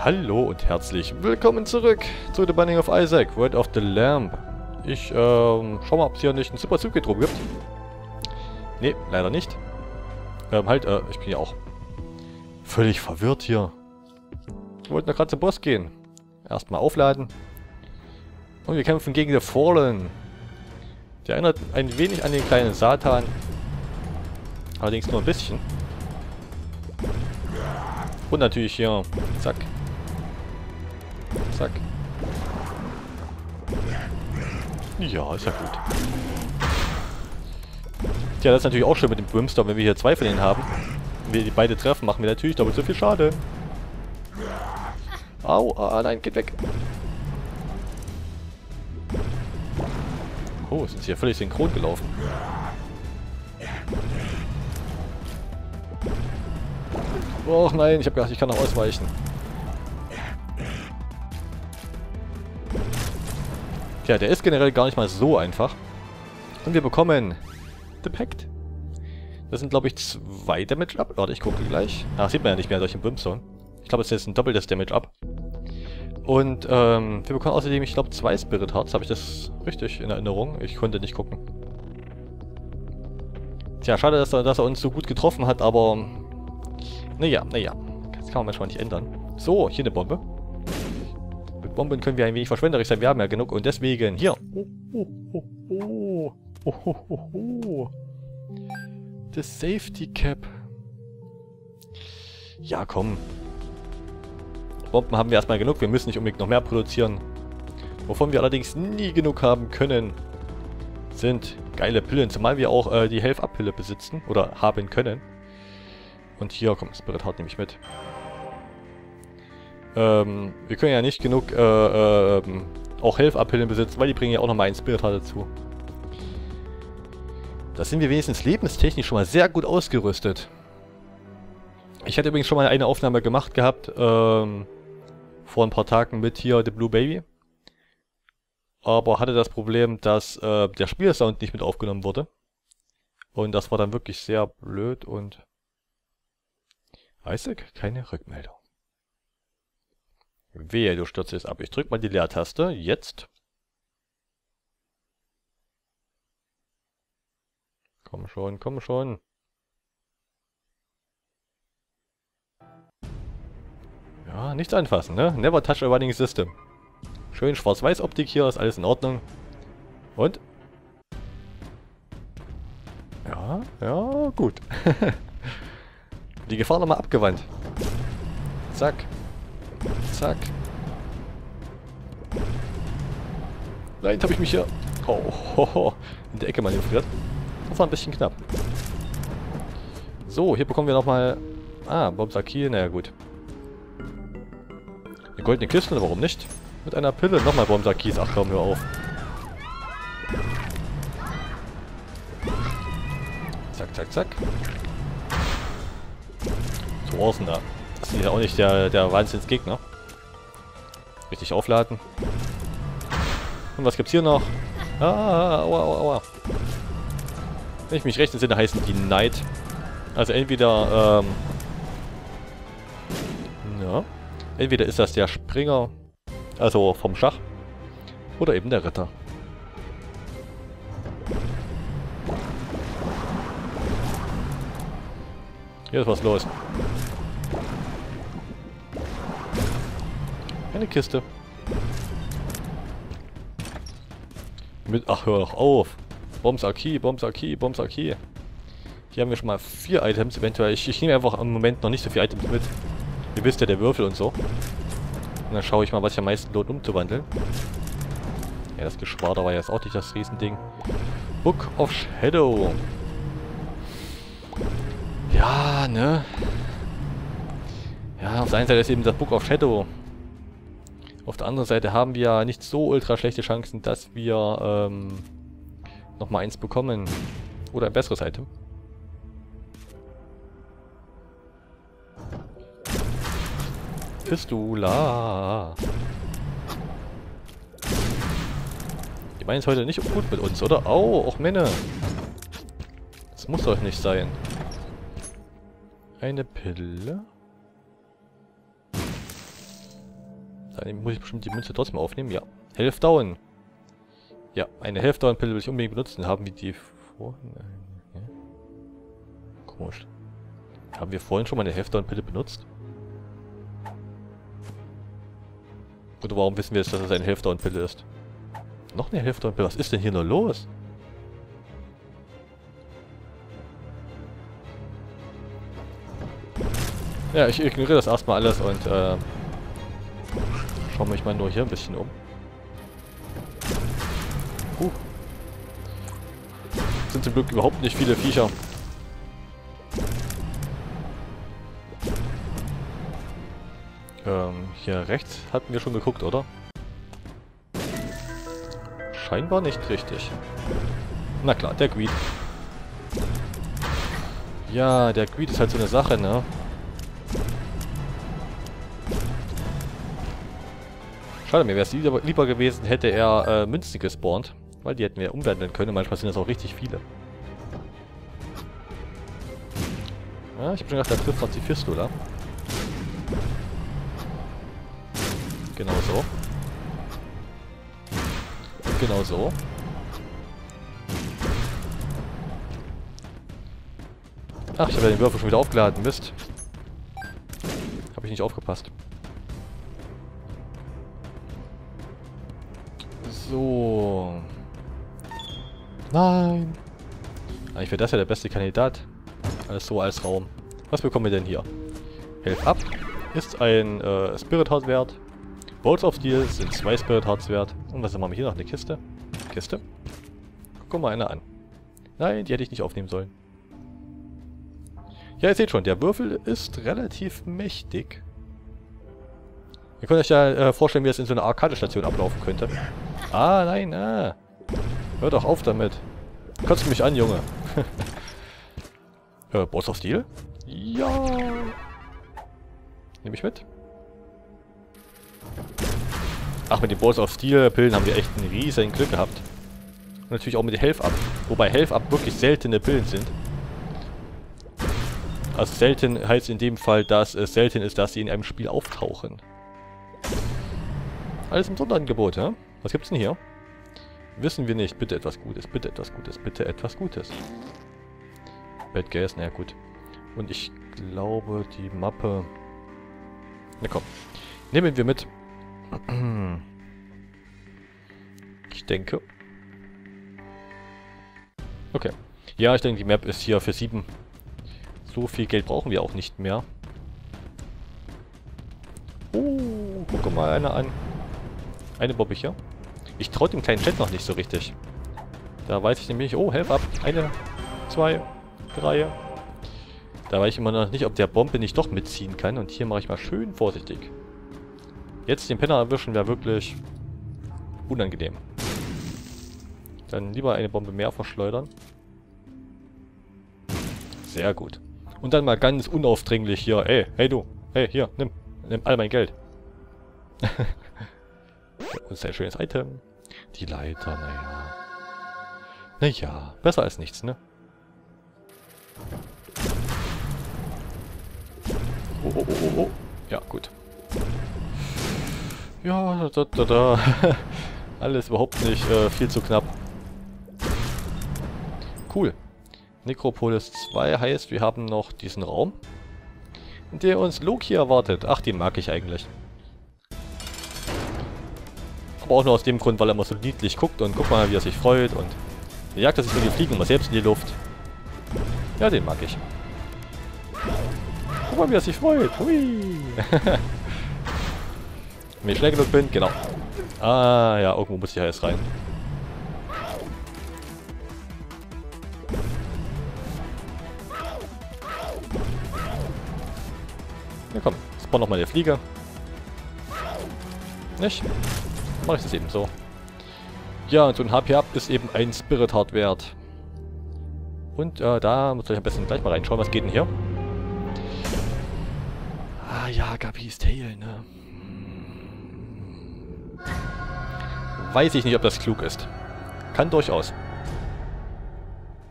Hallo und herzlich willkommen zurück zu The Binding of Isaac, Word of the Lamb. Ich schau mal, ob es hier nicht einen super Zugdrum gibt. Ne, leider nicht. Ich bin ja auch völlig verwirrt hier. Wir wollten doch gerade zum Boss gehen. Erstmal aufladen. Und wir kämpfen gegen The Fallen. Der erinnert ein wenig an den kleinen Satan. Allerdings nur ein bisschen. Und natürlich hier, zack. Zack. Ja, ist ja gut. Tja, das ist natürlich auch schön mit dem Brimstone, wenn wir hier zwei von denen haben. Wenn wir die beide treffen, machen wir natürlich doppelt so viel Schaden. Au, nein, geht weg. Oh, sind sie hier völlig synchron gelaufen. Och nein, ich habe gedacht, ich kann noch ausweichen. Tja, der ist generell gar nicht mal so einfach. Und wir bekommen The Pact. Das sind, glaube ich, 2 Damage Up. Warte, ich gucke gleich. Ach, sieht man ja nicht mehr durch den Brimstone. Ich glaube, es ist jetzt ein doppeltes Damage Up. Und wir bekommen außerdem, ich glaube, 2 Spirit Hearts. Habe ich das richtig in Erinnerung? Ich konnte nicht gucken. Tja, schade, dass er uns so gut getroffen hat, aber... Naja. Das kann man manchmal nicht ändern. So, hier eine Bombe. Mit Bomben können wir ein wenig verschwenderisch sein. Wir haben ja genug und deswegen hier. Das Safety Cap. Ja, komm. Bomben haben wir erstmal genug. Wir müssen nicht unbedingt noch mehr produzieren. Wovon wir allerdings nie genug haben können, sind geile Pillen. Zumal wir auch die Health-Up-Pille besitzen. Oder haben können. Und hier, komm, Spirit Heart nehme ich mit. Wir können ja nicht genug auch Health-Up-Pillen besitzen, weil die bringen ja auch nochmal einen Spirit Heart dazu. Da sind wir wenigstens lebenstechnisch schon mal sehr gut ausgerüstet. Ich hatte übrigens schon mal eine Aufnahme gemacht gehabt, vor ein paar Tagen mit hier The Blue Baby. Aber hatte das Problem, dass der Spielsound nicht mit aufgenommen wurde. Und das war dann wirklich sehr blöd und... Isaac, keine Rückmeldung. Wehe, du stürzt jetzt ab. Ich drück mal die Leertaste. Jetzt. Komm schon, komm schon. Ja, nichts anfassen, ne? Never touch a running system. Schön Schwarz-Weiß-Optik hier, ist alles in Ordnung. Und? Ja, gut. Die Gefahr nochmal abgewandt. Zack. Zack. Nein, jetzt habe ich mich hier in der Ecke manövriert. Das war ein bisschen knapp. So, hier bekommen wir nochmal... Bombsaki, naja gut. Eine goldene Kiste, warum nicht? Mit einer Pille nochmal Bombsakis. Ach komm, hör auf. Zack, zack, zack. So außen da. Das ist ja auch nicht der Wahnsinnsgegner. Richtig aufladen. Und was gibt's hier noch? Aua. Wenn ich mich recht entsinne, heißen die Knight. Also entweder, entweder ist das der Springer, also vom Schach, oder eben der Ritter. Hier ist was los. Eine Kiste. Ach, hör doch auf. Bombsaki. Hier haben wir schon mal 4 Items eventuell. Ich nehme einfach im Moment noch nicht so viele Items mit. Ihr wisst ja, der Würfel und so. Und dann schaue ich mal, was sich am meisten lohnt umzuwandeln. Ja, das Geschwader war jetzt auch nicht das Riesending. Book of Shadow. Ja, ne? Ja, auf der einen Seite ist eben das Book of Shadow. Auf der anderen Seite haben wir ja nicht so ultra schlechte Chancen, dass wir nochmal eins bekommen. Oder ein besseres Item. Pistula. Die meinen es heute nicht gut mit uns, oder? Au, auch Männer. Das muss doch nicht sein. Eine Pille. Dann muss ich bestimmt die Münze trotzdem aufnehmen. Ja. Health Down. Ja, eine Health Down Pille will ich unbedingt benutzen. Haben wir die vorhin? Ja. Komisch. Haben wir vorhin schon mal eine Health Down Pille benutzt? Oder warum wissen wir jetzt, dass es eine Health Down Pille ist? Noch eine Health Down Pille? Was ist denn hier nur los? Ja, ich ignoriere das erstmal alles und schaue mich mal nur hier ein bisschen um. Sind zum Glück überhaupt nicht viele Viecher. Hier rechts hatten wir schon geguckt, oder? Scheinbar nicht richtig. Na klar, der Greed. Ja, der Greed ist halt so eine Sache, ne? Schade, mir wäre es lieber gewesen, hätte er Münzen gespawnt. Weil die hätten wir umwandeln können. Manchmal sind das auch richtig viele. Ja, ich hab schon gedacht, der trifft noch die Fistula. Genau so. Genau so. Ach, ich habe ja den Würfel schon wieder aufgeladen. Mist. Habe ich nicht aufgepasst. So. Nein. Eigentlich wäre das ja der beste Kandidat. Alles so als Raum. Was bekommen wir denn hier? Health Up ist ein Spirit Heart wert. Bolts of Steel sind 2 Spirit Hearts wert. Und was haben wir hier noch? Eine Kiste? Kiste? Guck mal einer an. Nein, die hätte ich nicht aufnehmen sollen. Ja, ihr seht schon, der Würfel ist relativ mächtig. Ihr könnt euch ja vorstellen, wie das in so einer Arcade-Station ablaufen könnte. Ah, nein, ah. Hör doch auf damit. Kotzt mich an, Junge. Bolts of Steel? Ja. Nehme ich mit. Ach, mit den Bolts of Steel Pillen haben wir echt ein riesen Glück gehabt. Und natürlich auch mit den Health Up. Wobei Health Up wirklich seltene Pillen sind. Also selten heißt in dem Fall, dass es selten ist, dass sie in einem Spiel auftauchen. Alles im Sonderangebot, ja? Was gibt's denn hier? Wissen wir nicht. Bitte etwas Gutes, bitte etwas Gutes, bitte etwas Gutes. Bad Gas, naja gut. Und ich glaube, die Mappe... Na komm. Nehmen wir mit. Ich denke. Okay. Ja, ich denke, die Map ist hier für 7. So viel Geld brauchen wir auch nicht mehr. Guck mal einer an. Eine Bobbiche. Ich traue dem kleinen Chat noch nicht so richtig. Da weiß ich nämlich, oh, Health Up. 1, 2, 3. Da weiß ich immer noch nicht, ob der Bombe nicht doch mitziehen kann. Und hier mache ich mal schön vorsichtig. Jetzt den Penner erwischen wäre wirklich unangenehm. Dann lieber eine Bombe mehr verschleudern. Sehr gut. Und dann mal ganz unaufdringlich hier, ey, hey du, hey, hier, nimm all mein Geld. Das ist ein schönes Item. Die Leiter, naja. Naja, besser als nichts, ne? Oh, oh, oh, oh, oh. Ja, gut. Ja, da. Alles überhaupt nicht viel zu knapp. Cool. Necropolis 2 heißt, wir haben noch diesen Raum, in der uns Loki erwartet. Ach, den mag ich eigentlich. Aber auch nur aus dem Grund, weil er immer so niedlich guckt und guck mal, wie er sich freut und er jagt sich so die Fliegen immer selbst in die Luft. Ja, den mag ich. Guck mal, wie er sich freut. Hui. Wenn ich schnell genug bin, genau. Ah, ja, irgendwo muss ich ja jetzt rein. Ja komm, spawn nochmal der Flieger. Nicht? Dann mache ich das eben so. Ja, und so ein HP-Up ist eben ein Spirit Heart wert. Und da muss ich am besten gleich mal reinschauen, was geht denn hier? Ah ja, Gabis Tail, ne? Weiß ich nicht, ob das klug ist. Kann durchaus.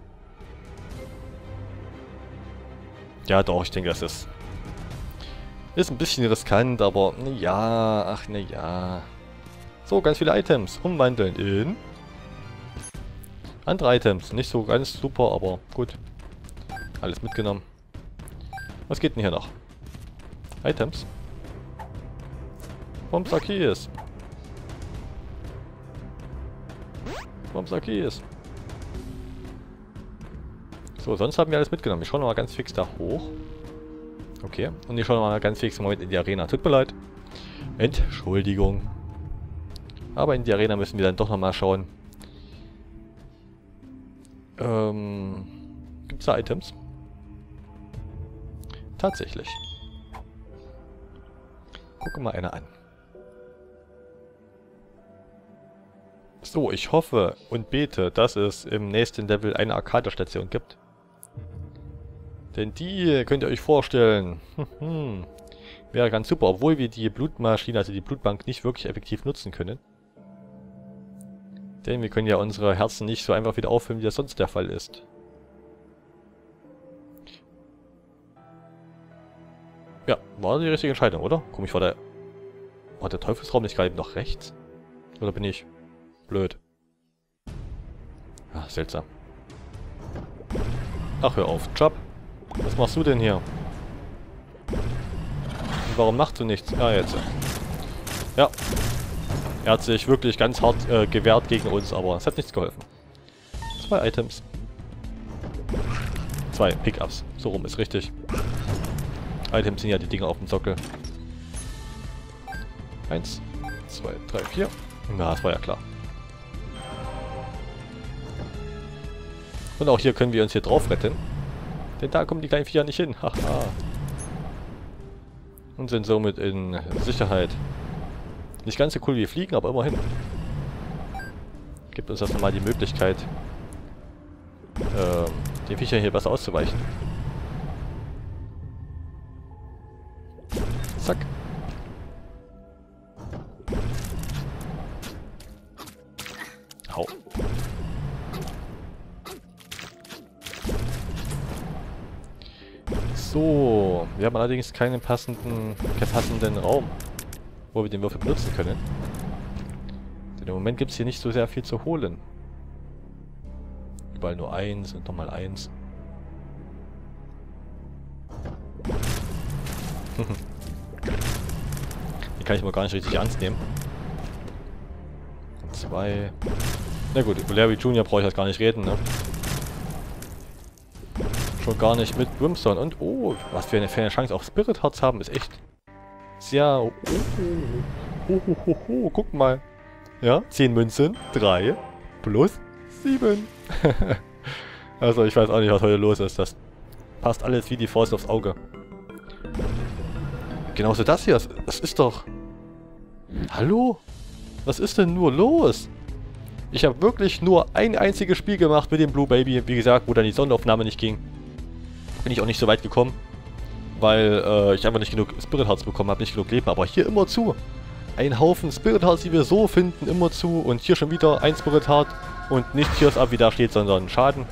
Ja doch, ich denke, das ist Ist ein bisschen riskant, aber naja, ach naja. So, ganz viele Items. Umwandeln in andere Items. Nicht so ganz super, aber gut. Alles mitgenommen. Was geht denn hier noch? Items. Bombsakis. Bombsakis. So, sonst haben wir alles mitgenommen. Ich schaue nochmal ganz fix da hoch. Okay. Und ich schaue nochmal ganz fix im Moment in die Arena. Tut mir leid. Entschuldigung. Aber in die Arena müssen wir dann doch nochmal schauen. Gibt es da Items? Tatsächlich. Gucke mal einer an. So, ich hoffe und bete, dass es im nächsten Level eine Arcade-Station gibt. Denn die könnt ihr euch vorstellen. Wäre ganz super, obwohl wir die Blutmaschine, also die Blutbank, nicht wirklich effektiv nutzen können. Denn wir können ja unsere Herzen nicht so einfach wieder auffüllen, wie das sonst der Fall ist. Ja, war die richtige Entscheidung, oder? Komisch, war der Teufelsraum nicht gerade eben noch rechts? Oder bin ich blöd? Ach, seltsam. Ach, hör auf. Job. Was machst du denn hier? Und warum machst du nichts? Ah, jetzt. Ja. Er hat sich wirklich ganz hart gewehrt gegen uns, aber es hat nichts geholfen. 2 Items. 2 Pickups. So rum ist richtig. Items sind ja die Dinger auf dem Sockel. 1, 2, 3, 4. Na, das war ja klar. Und auch hier können wir uns hier drauf retten. Denn da kommen die kleinen Viecher nicht hin. Haha. Und sind somit in Sicherheit. Nicht ganz so cool wie Fliegen, aber immerhin. Gibt uns das nochmal die Möglichkeit, den Viechern hier besser auszuweichen. Zack. Hau. So, wir haben allerdings keinen passenden Raum, wo wir den Würfel benutzen können. Denn im Moment gibt es hier nicht so sehr viel zu holen. Überall nur 1 und nochmal 1. Die kann ich mal gar nicht richtig ernst nehmen. 2. Na gut, über Larry Jr. brauche ich jetzt gar nicht reden, ne? Schon gar nicht mit Brimstone. Und oh, was wir eine Chance auf Spirit Hearts haben, ist echt sehr... Guck mal. Ja, 10 Münzen, 3 plus 7. Also ich weiß auch nicht, was heute los ist. Das passt alles wie die Faust aufs Auge. Genauso das hier. Das ist doch... Hallo? Was ist denn nur los? Ich habe wirklich nur ein einziges Spiel gemacht mit dem Blue Baby. Wie gesagt, wo dann die Sondenaufnahme nicht ging. Bin ich auch nicht so weit gekommen. Weil ich einfach nicht genug Spirit Hearts bekommen habe, nicht genug Leben. Aber hier immer zu. Ein Haufen Spirit Hearts, die wir so finden, immer zu. Und hier schon wieder ein Spirit Heart. Und nicht Tears Up, wie da steht, sondern Schaden.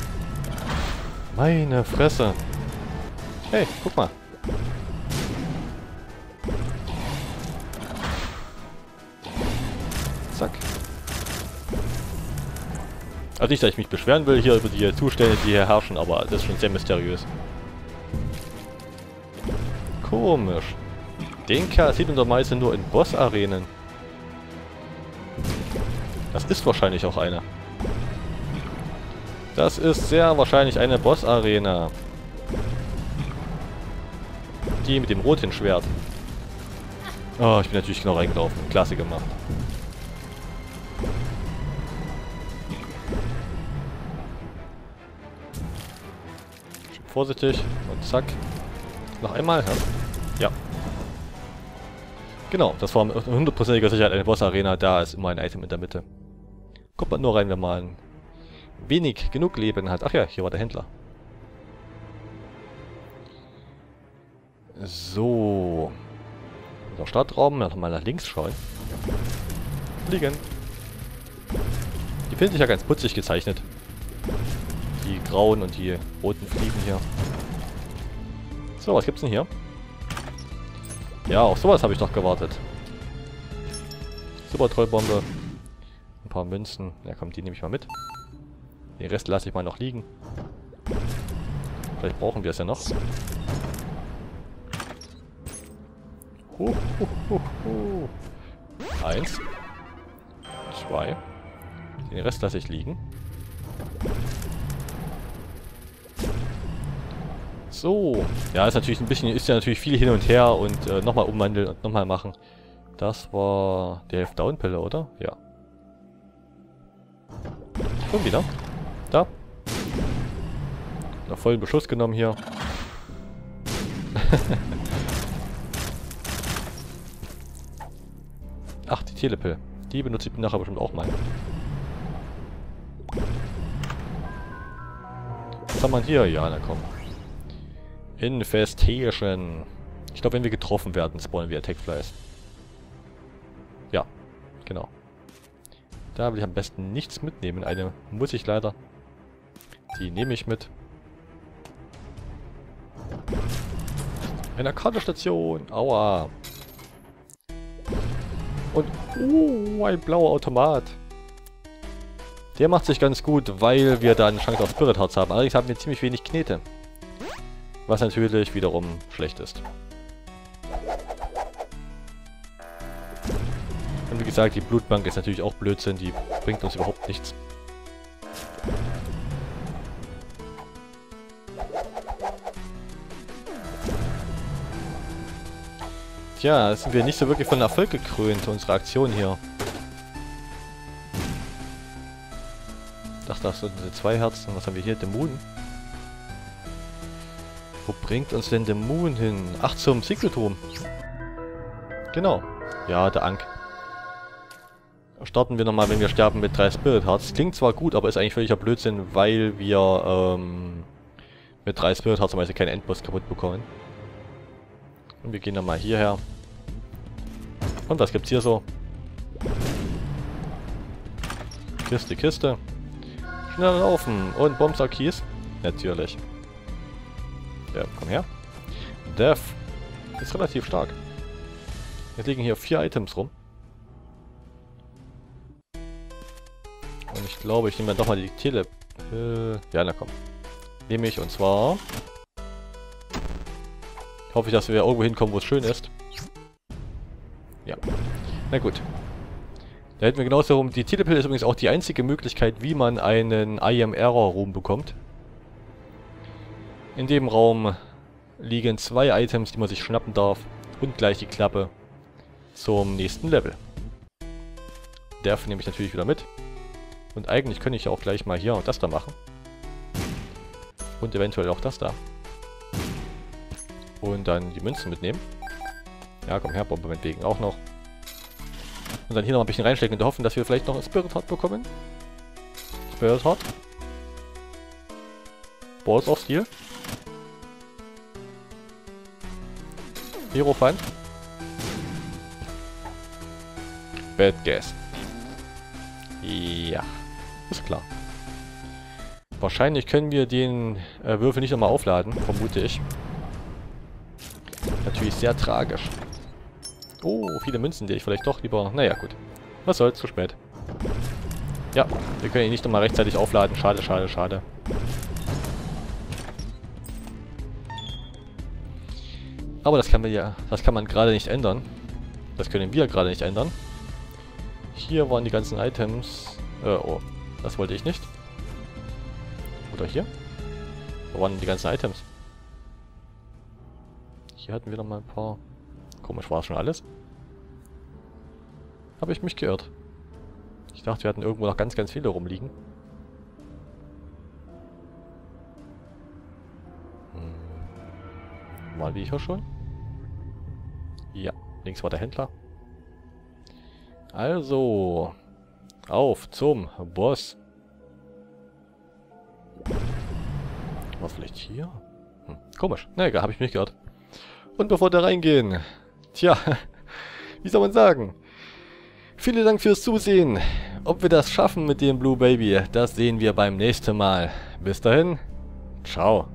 Meine Fresse. Hey, guck mal. Zack. Also nicht, dass ich mich beschweren will hier über die Zustände, die hier herrschen, aber das ist schon sehr mysteriös. Komisch. Den Kerl sieht man doch meistens nur in Boss-Arenen. Das ist wahrscheinlich auch eine. Das ist sehr wahrscheinlich eine Boss-Arena. Die mit dem roten Schwert. Oh, ich bin natürlich genau reingelaufen. Klasse gemacht. Schön vorsichtig. Und zack. Noch einmal. Ja. Genau, das war mit 100%iger Sicherheit eine Boss-Arena. Da ist immer ein Item in der Mitte. Kommt man nur rein, wenn man wenig genug Leben hat. Ach ja, hier war der Händler. So. Unser Startraum. Mal nach links schauen. Fliegen. Die finde ich ja ganz putzig gezeichnet. Die grauen und die roten Fliegen hier. So, was gibt's denn hier? Ja, auf sowas habe ich doch gewartet. Super Trollbombe. Ein paar Münzen. Ja komm, die nehme ich mal mit. Den Rest lasse ich mal noch liegen. Vielleicht brauchen wir es ja noch. Eins. 2. Den Rest lasse ich liegen. So. Ja, ist natürlich ein bisschen, ist ja natürlich viel hin und her und nochmal umwandeln und nochmal machen. Das war die Half-Down-Pille, oder? Ja. Und wieder. Da. Noch vollen Beschuss genommen hier. Ach, die Telepille. Die benutze ich nachher bestimmt auch mal. Was haben wir hier? Ja, na komm. Infestation. Ich glaube, wenn wir getroffen werden, spawnen wir Attack Flies. Ja, genau. Da will ich am besten nichts mitnehmen. Eine muss ich leider. Die nehme ich mit. Eine Kartestation. Aua. Und, ein blauer Automat. Der macht sich ganz gut, weil wir da eine Chance auf Spirit Hearts haben. Allerdings haben wir ziemlich wenig Knete. Was natürlich wiederum schlecht ist. Und wie gesagt, die Blutbank ist natürlich auch Blödsinn. Die bringt uns überhaupt nichts. Tja, da sind wir nicht so wirklich von Erfolg gekrönt, unsere Aktion hier. Ich dachte, das sind 2 Herzen. Was haben wir hier? Dämonen? Wo bringt uns denn der Moon hin? Ach, zum Siegelturm. Genau. Ja, der Ankh. Starten wir nochmal, wenn wir sterben, mit 3 Spirit Hearts. Klingt zwar gut, aber ist eigentlich völliger Blödsinn, weil wir mit 3 Spirit Hearts meistens keinen Endboss kaputt bekommen. Und wir gehen dann mal hierher. Und was gibt's hier so? Kiste, Kiste. Schnell laufen. Und Bombsack-Kies. Natürlich. Ja, komm her. Death ist relativ stark. Jetzt liegen hier 4 Items rum. Und ich glaube, ich nehme dann doch mal die Tele... ja, na komm. Nehme ich, und zwar... Hoffe ich, dass wir irgendwo hinkommen, wo es schön ist. Ja. Na gut. Da hätten wir genauso rum. Die Telepille ist übrigens auch die einzige Möglichkeit, wie man einen I Am Error Room bekommt. In dem Raum liegen 2 Items, die man sich schnappen darf. Und gleich die Klappe zum nächsten Level. Dafür nehme ich natürlich wieder mit. Und eigentlich könnte ich ja auch gleich mal hier das da machen. Und eventuell auch das da. Und dann die Münzen mitnehmen. Ja, komm her, Bombe meinetwegen auch noch. Und dann hier noch ein bisschen reinstecken und hoffen, dass wir vielleicht noch ein Spirit Heart bekommen. Spirit Heart. Balls of Steel. Hierophant. Bad Gas. Ja, ist klar. Wahrscheinlich können wir den Würfel nicht nochmal aufladen, vermute ich. Natürlich sehr tragisch. Oh, viele Münzen, die ich vielleicht doch lieber... Naja, gut. Was soll's, zu spät. Ja, wir können ihn nicht nochmal rechtzeitig aufladen. Schade, schade, schade. Aber das kann man gerade nicht ändern. Das können wir gerade nicht ändern. Hier waren die ganzen Items. Oh, das wollte ich nicht. Oder hier? Wo waren die ganzen Items? Hier hatten wir noch mal ein paar. Komisch, war es schon alles? Habe ich mich geirrt. Ich dachte, wir hatten irgendwo noch ganz, ganz viele rumliegen. Waren wir hier schon? Ja, links war der Händler. Also, auf zum Boss. War vielleicht hier? Komisch. Na egal, habe ich mich gehört. Und bevor wir reingehen, tja, wie soll man sagen? Vielen Dank fürs Zusehen. Ob wir das schaffen mit dem Blue Baby, das sehen wir beim nächsten Mal. Bis dahin, ciao.